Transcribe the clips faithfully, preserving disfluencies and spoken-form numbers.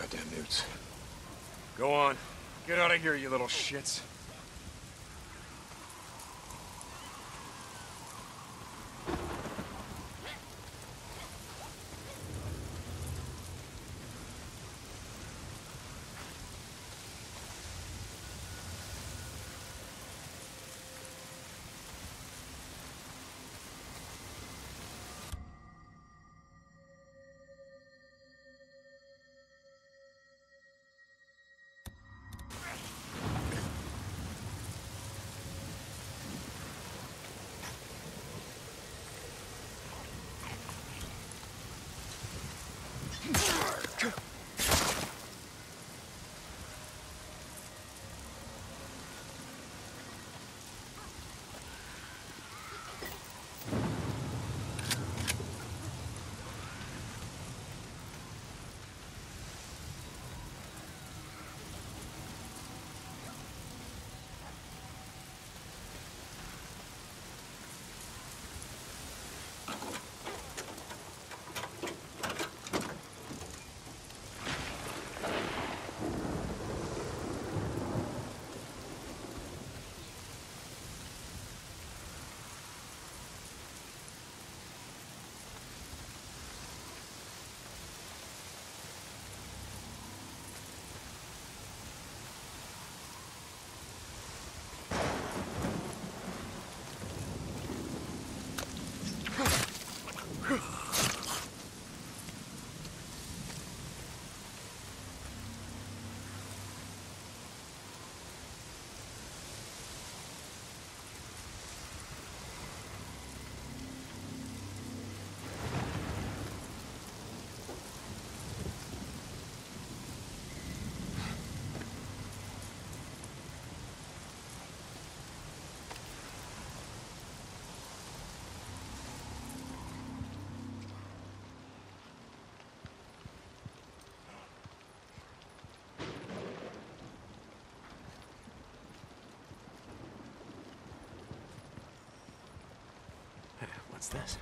goddamn newts. Go on. Get out of here, you little shits. What's this?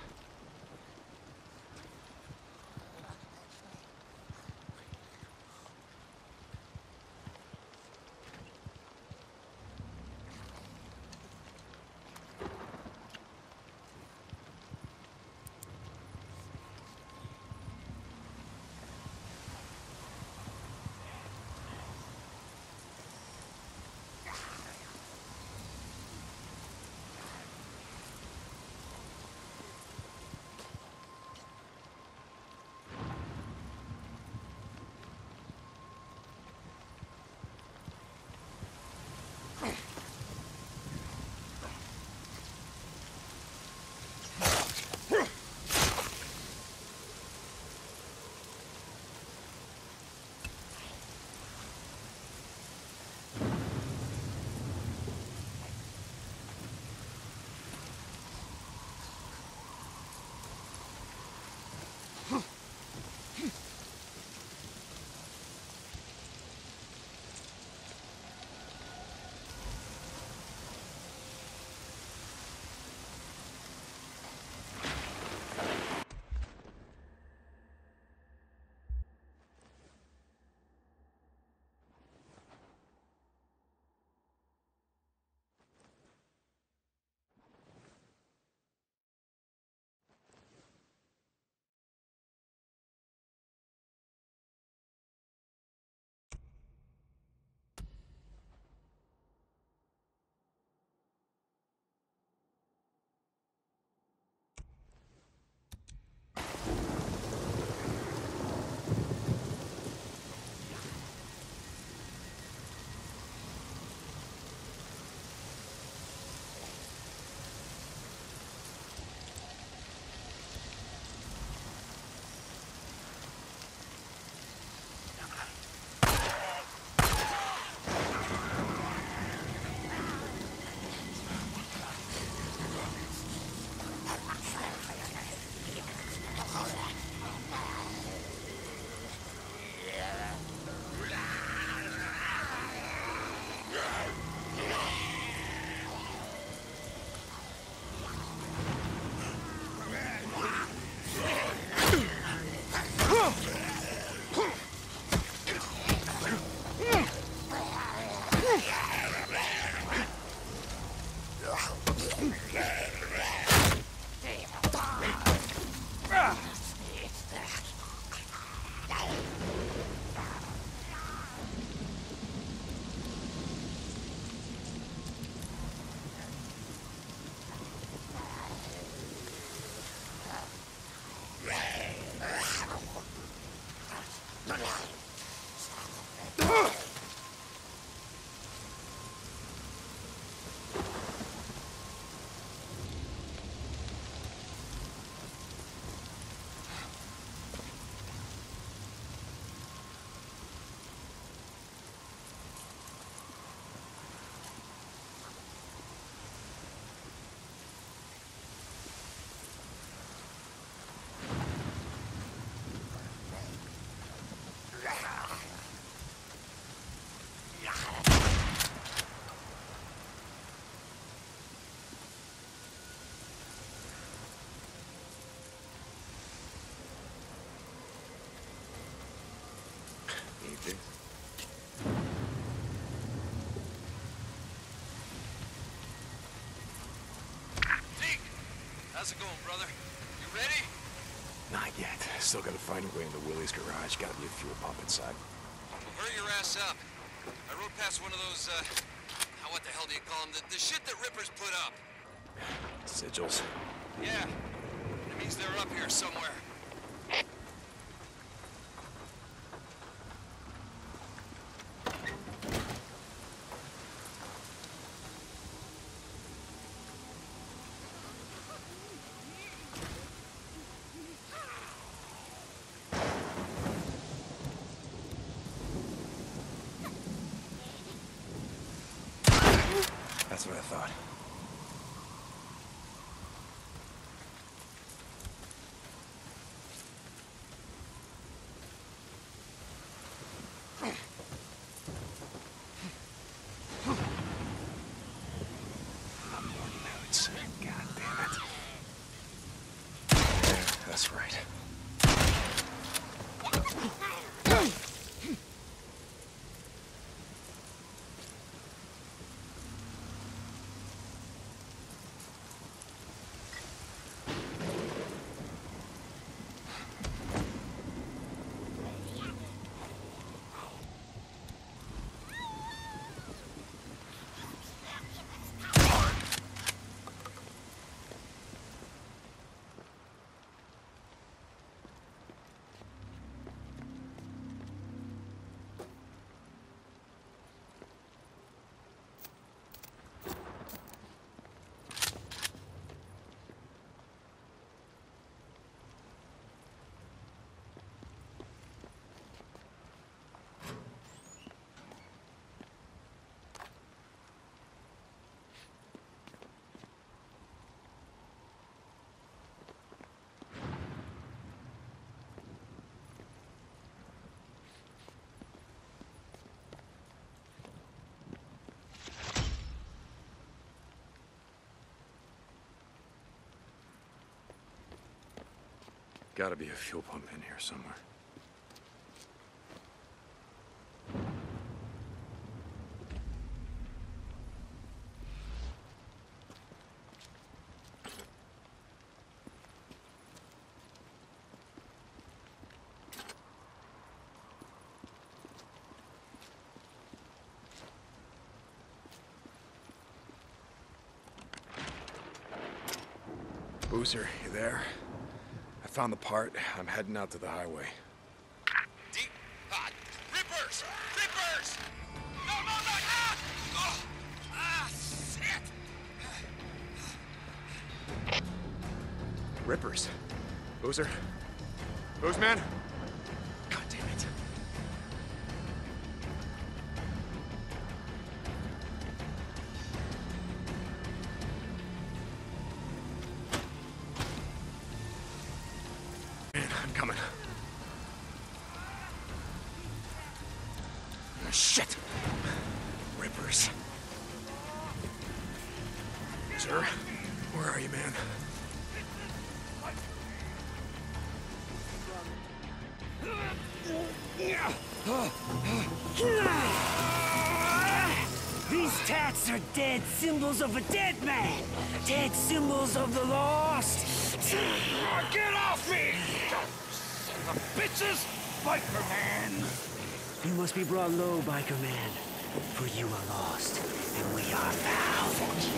How's it going, brother? You ready? Not yet. Still gotta find a way into Willie's garage. Gotta be a fuel pump inside. Well, hurry your ass up. I rode past one of those, uh... what the hell do you call them? The, the shit that Rippers put up. Sigils. Yeah. It means they're up here somewhere. That's what I thought. I'm more nudes. God damn it. Yeah, that's right. Gotta be a fuel pump in here somewhere. Boozer, you there? I found the part. I'm heading out to the highway. Deep hot. Rippers! Rippers! No, no, no! Ah! Oh! Ah, shit! Rippers. Boozer? Booze man? God damn it. I'm coming. Oh, shit! Rippers. Sir? Where are you, man? These tats are dead symbols of a dead man! Dead symbols of the lost! Get off me! Son of bitches! Biker man! You must be brought low, biker man. For you are lost, and we are found.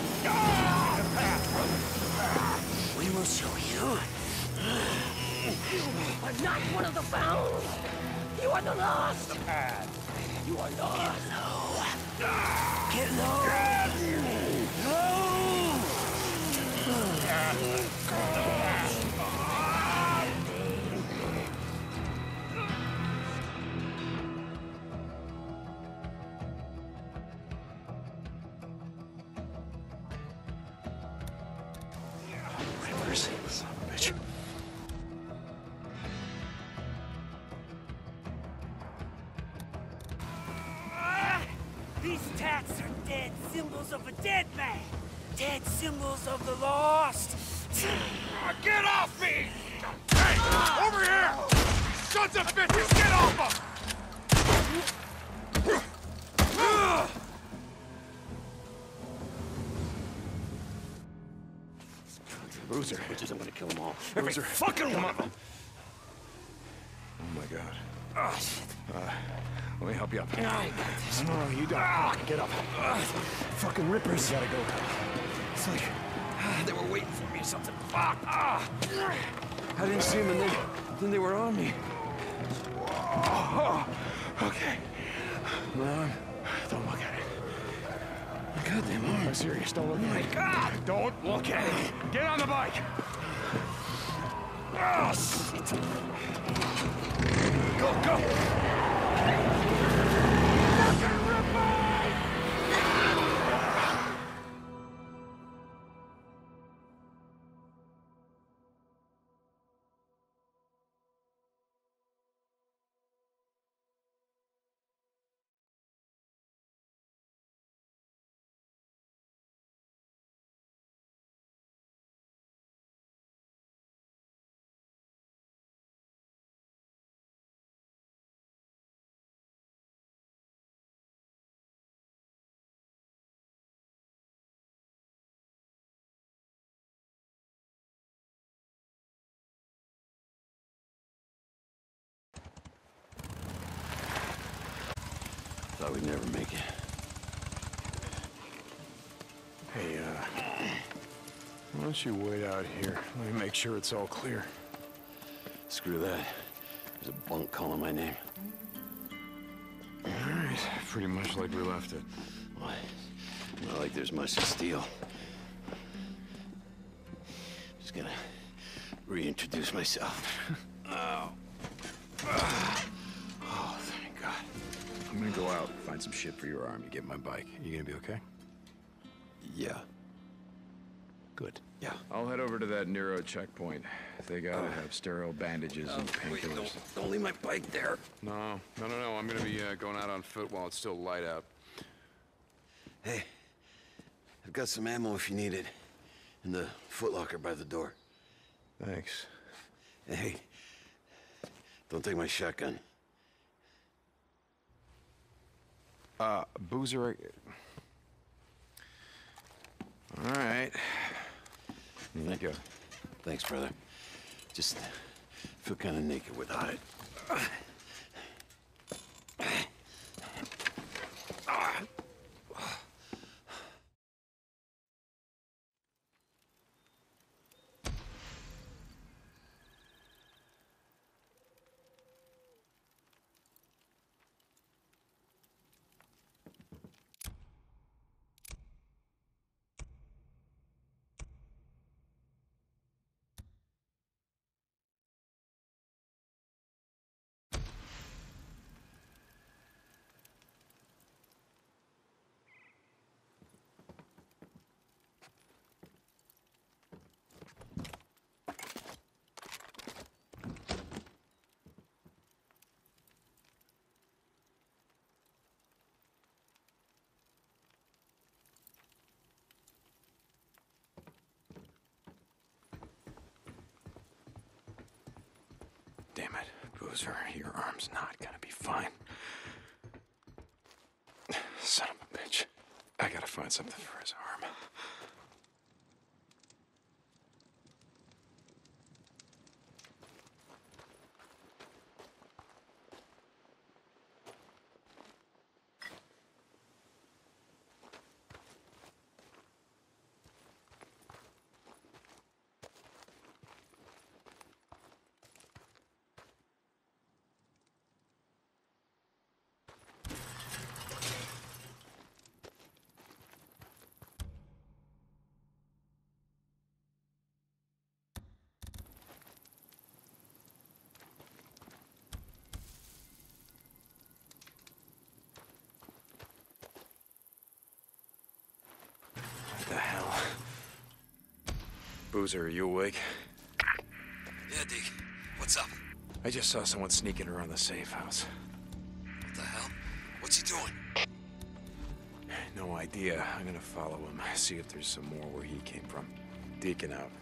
We will show you. You are not one of the found! You are the lost! The pad. You are lost! Get low! Rippers, son of a bitch. These tats are dead symbols of a dead man. Dead symbols of the lost. Get off me! Hey! Over here! Sons of bitches, get off him! Boozer. Bitches, I'm gonna kill them all. Every Boozer, fucking come one on. of them. Oh my God. Oh, shit. Uh, let me help you up. I got this. No, no, you don't. Ah. Get up. Uh, fucking rippers. You gotta go. It's like ah, they were waiting for me or something. Fuck. Ah. I didn't see them, and then, then they were on me. Oh, okay. My arm. Don't look at it. My goddamn arm. I'm serious. Don't look Oh at my it. God. Don't look at it. Get on the bike. Oh, shit. Go, go. Thought we'd never make it. Hey, uh... why don't you wait out here? Let me make sure it's all clear. Screw that. There's a bunk calling my name. All right. Pretty much like we left it. What? Not like there's much to steal. Just gonna reintroduce myself. Oh. Oh, thank God. I'm gonna go out, find some shit for your arm. You get my bike. You gonna be okay? Yeah. Good. Yeah. I'll head over to that Nero checkpoint. They gotta Uh, have sterile bandages and Wait, painkillers. don't, don't leave my bike there. No, no, no, no. I'm gonna be uh, going out on foot while it's still light out. Hey, I've got some ammo if you need it. In the footlocker by the door. Thanks. Hey, don't take my shotgun. Uh, Boozer... All right. Here you go. Thanks, brother. Just feel kind of naked without it. Damn it, Boozer. Your arm's not gonna be fine. Son of a bitch. I gotta find something for his arm. What the hell? Boozer, are you awake? Yeah, Deke. What's up? I just saw someone sneaking around the safe house. What the hell? What's he doing? No idea. I'm gonna follow him, see if there's some more where he came from. Deacon out.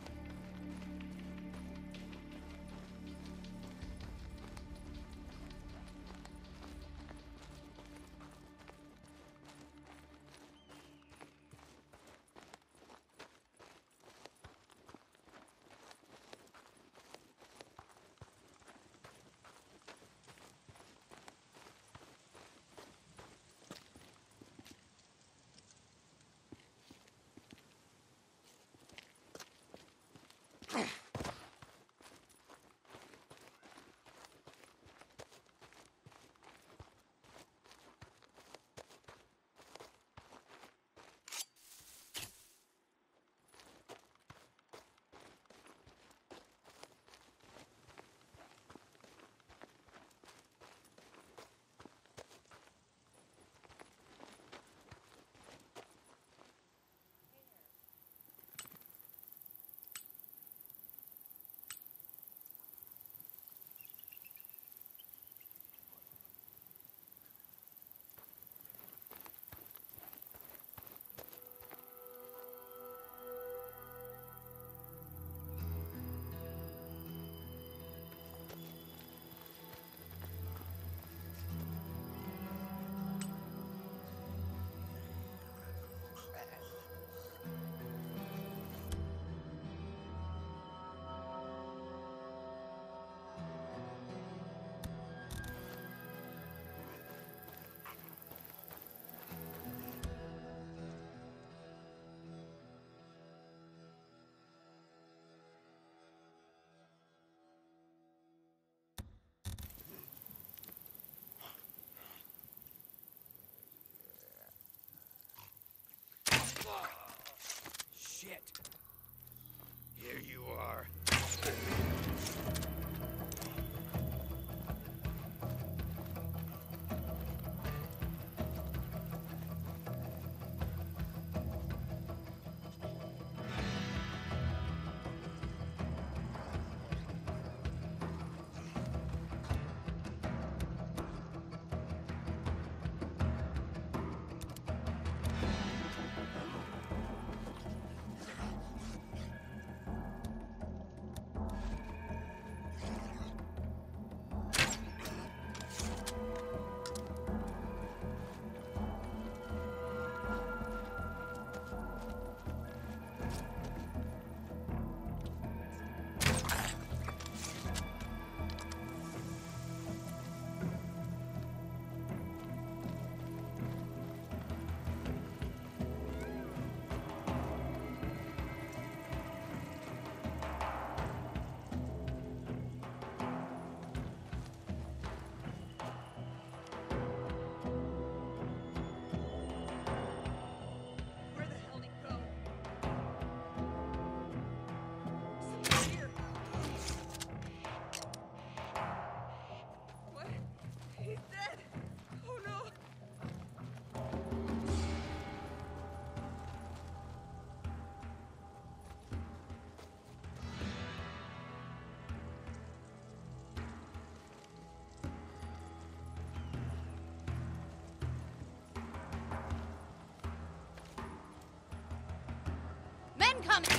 Men coming!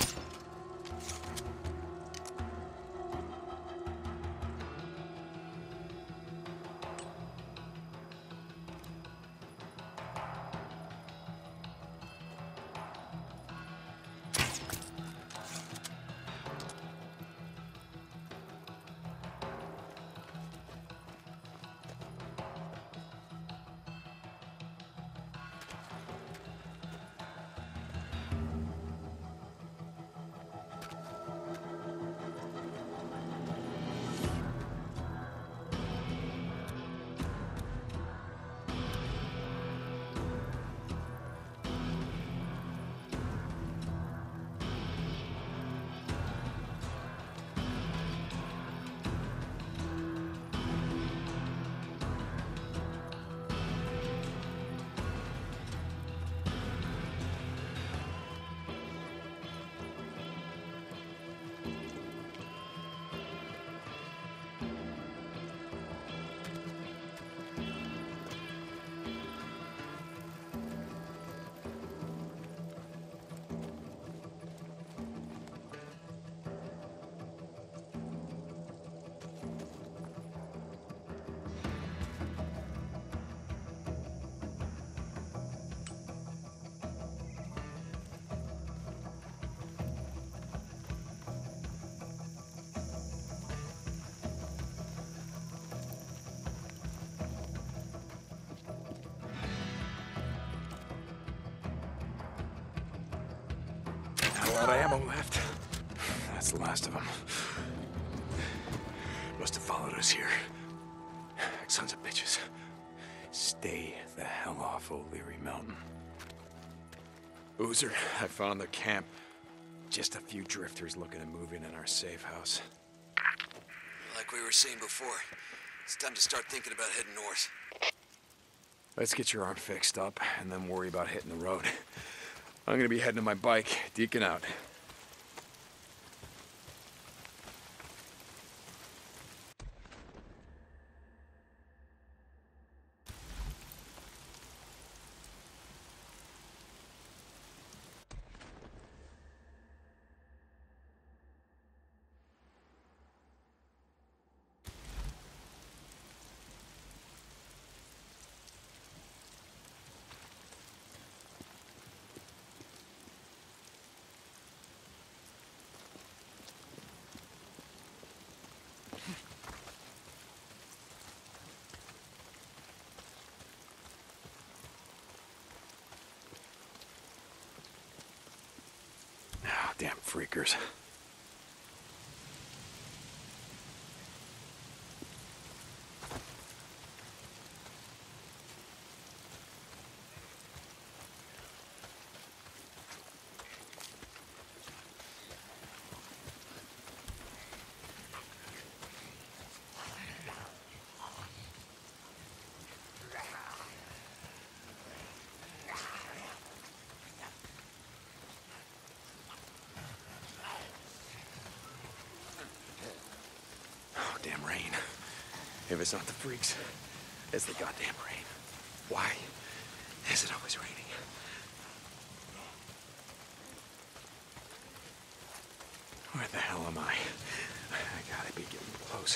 A lot of ammo left. That's the last of them. Must have followed us here. Sons of bitches. Stay the hell off O'Leary Mountain. Boozer, I found their camp. Just a few drifters looking to move in in our safe house. Like we were saying before, it's time to start thinking about heading north. Let's get your arm fixed up and then worry about hitting the road. I'm gonna be heading to my bike. Deacon out. Damn freakers. Damn rain. If it's not the freaks, it's the goddamn rain. Why is it always raining? Where the hell am I? I gotta be getting close.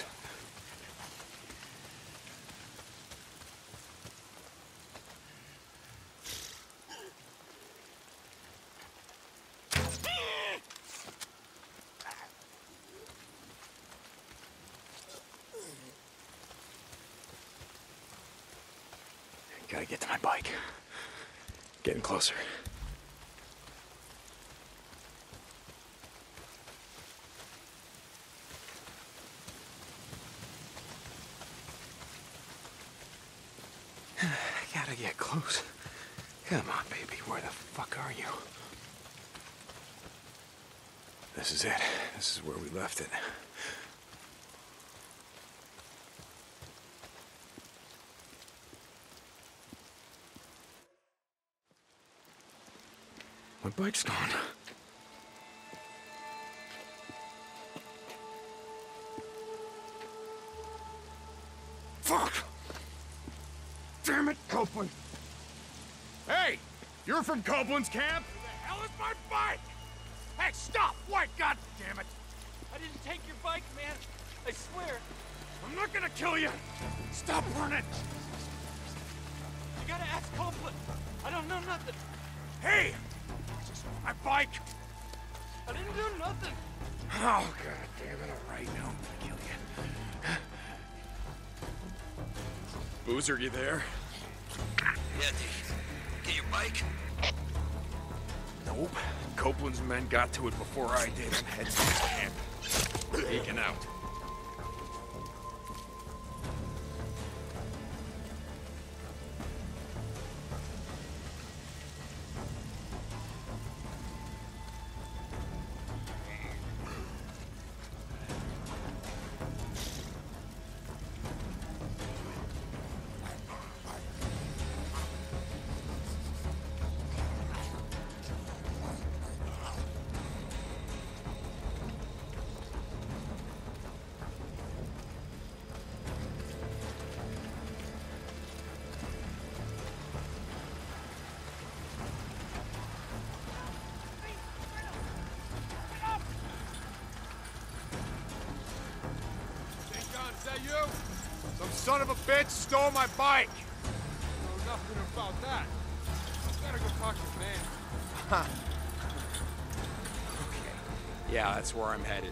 Gotta get to my bike. Getting closer. I gotta get close. Come on, baby. Where the fuck are you? This is it. This is where we left it. My bike's gone. Fuck! Damn it, Copeland! Hey! You're from Copeland's camp? Where the hell is my bike? Hey, stop! White, God damn it! I didn't take your bike, man. I swear. I'm not gonna kill you! Stop running! You gotta ask Copeland. I don't know nothing. Hey! This is my bike! I didn't do nothing. Oh, God damn it. All right, now I'm gonna kill you. Boozer, you there? Yeah, D. Get your bike? Nope. Copeland's men got to it before I did. I'm heading to the camp. Peeking out. Is that you? Some son of a bitch stole my bike! No, nothing about that. Better go talk to your man. Huh. Okay. Yeah, that's where I'm headed.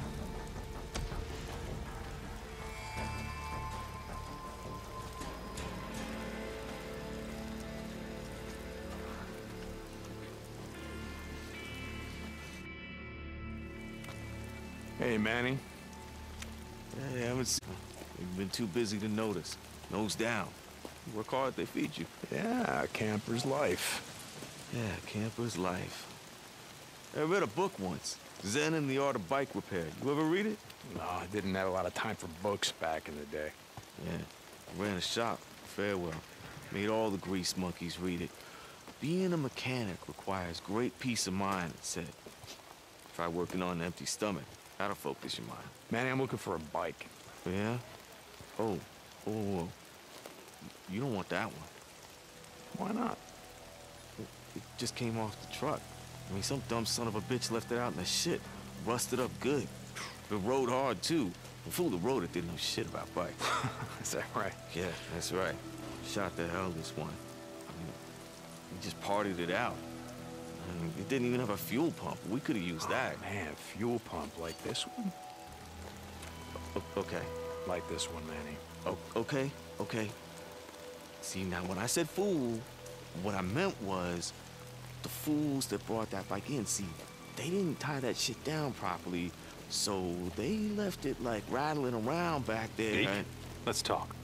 Hey, Manny. Hey, I haven't seen you. You've been too busy to notice. Nose down. You work hard, they feed you. Yeah, camper's life. Yeah, camper's life. I read a book once, Zen and the Art of Bike Repair. You ever read it? No, I didn't have a lot of time for books back in the day. Yeah, I ran a shop, Farewell. Made all the grease monkeys read it. Being a mechanic requires great peace of mind, it said. Try working on an empty stomach. That'll focus your mind. Manny, I'm looking for a bike. Yeah? Oh, oh, oh. You don't want that one. Why not? It just came off the truck. I mean, some dumb son of a bitch left it out in the shit. Rusted up good. It rode hard, too. The fool that rode it didn't know shit about bikes. Is that right? Yeah, that's right. Shot the hell this one. I mean, he just partied it out. I mean, it didn't even have a fuel pump. We could have used Oh, that. man, fuel pump like this one? O okay. Like this one, Manny. O okay, okay. See, now when I said fool, what I meant was the fools that brought that bike in, see, they didn't tie that shit down properly, so they left it, like, rattling around back there. Deke, and... let's talk.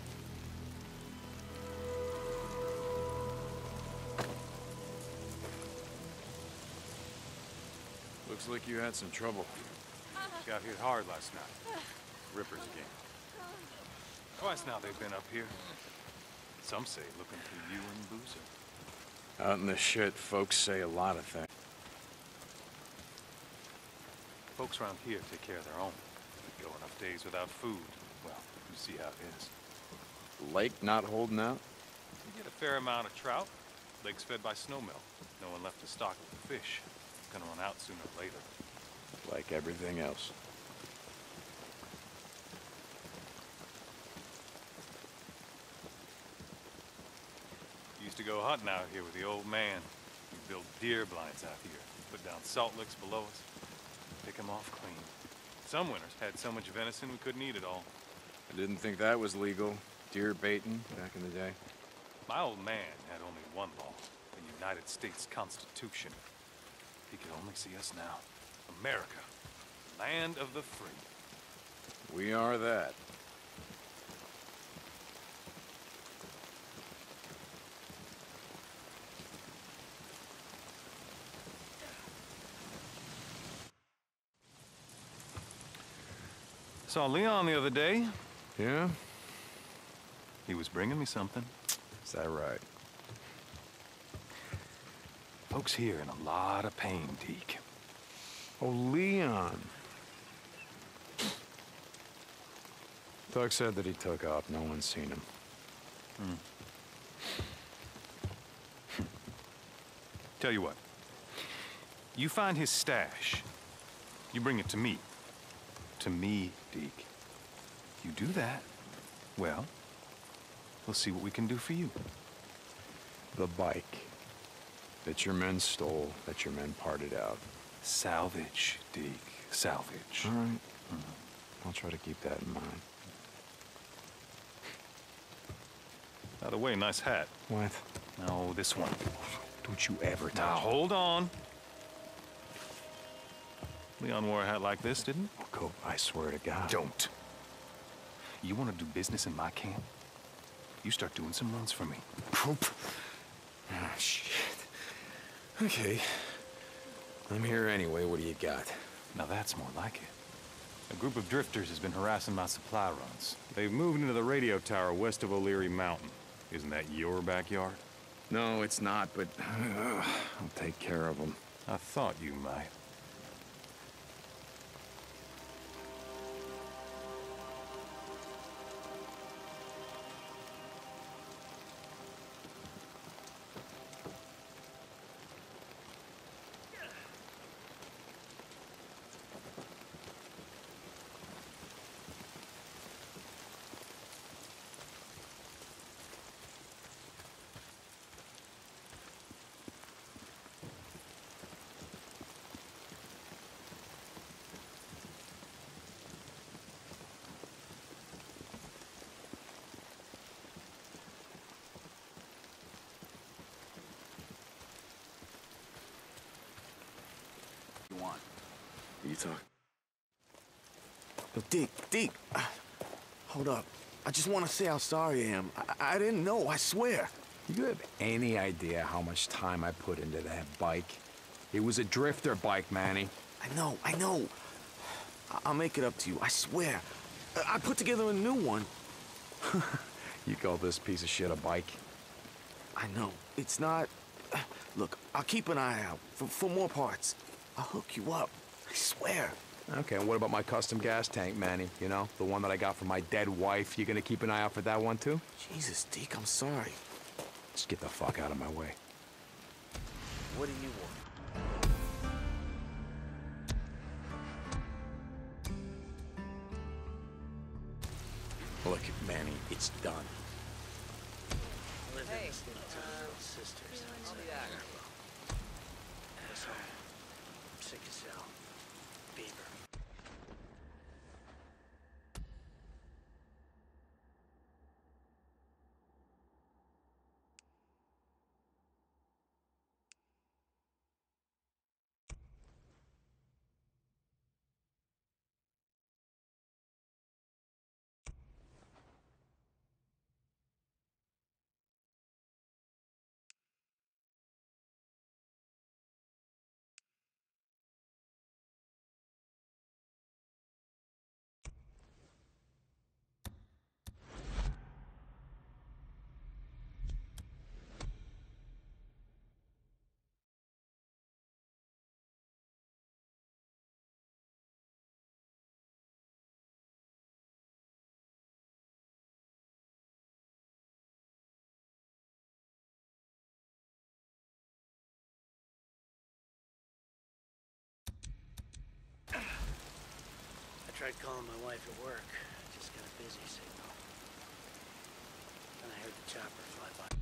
Looks like you had some trouble. Got hit hard last night. Rippers again. Twice now they've been up here. Some say looking for you and Boozer. Out in the shit, folks say a lot of things. Folks around here take care of their own. Go enough days without food. Well, you see how it is. Lake not holding out? You get a fair amount of trout. Lake's fed by snowmelt. No one left to stock the fish. Gonna run out sooner or later. Like everything else. Used to go hunting out here with the old man. We built deer blinds out here. Put down salt licks below us. Pick them off clean. Some winters had so much venison we couldn't eat it all. I didn't think that was legal. Deer baiting back in the day. My old man had only one law. The United States Constitution. He could only see us now. America. Land of the free. We are that. Saw Leon the other day. Yeah? He was bringing me something. Is that right? Folks here in a lot of pain, Deke. Oh, Leon. Doug said that he took off. No one's seen him. Hmm. Tell you what. You find his stash. You bring it to me. To me, Deke. You do that, well, we'll see what we can do for you. The bike that your men stole, that your men parted out. Salvage, Deke. Salvage. All right. Mm-hmm. I'll try to keep that in mind. By the way, nice hat. What? No, this one. Don't you ever Now, touch. hold on. Leon wore a hat like this, didn't he? Cope, I swear to God. Don't. You want to do business in my camp? You start doing some runs for me. Cope. Oh, shit. Okay. I'm here anyway. What do you got? Now that's more like it. A group of drifters has been harassing my supply runs. They've moved into the radio tower west of O'Leary Mountain. Isn't that your backyard? No, it's not, but uh, I'll take care of them. I thought you might. Want. You talk. Yo, Dick, Dick, uh, hold up. I just want to say how sorry I am. I, I didn't know, I swear. You have any idea how much time I put into that bike? It was a drifter bike, Manny. I know, I know. I I'll make it up to you, I swear. I, I put together a new one. You call this piece of shit a bike? I know. It's not... Look, I'll keep an eye out for, for more parts. I'll hook you up. I swear. Okay, and what about my custom gas tank, Manny? You know, the one that I got from my dead wife. You gonna keep an eye out for that one, too? Jesus, Deke, I'm sorry. Just get the fuck out of my way. What do you want? Look, Manny, it's done. Hey, uh, sisters. I'll be back. I'm sick as hell. Beaver. I tried calling my wife at work. Just got a busy signal. Then I heard the chopper fly by.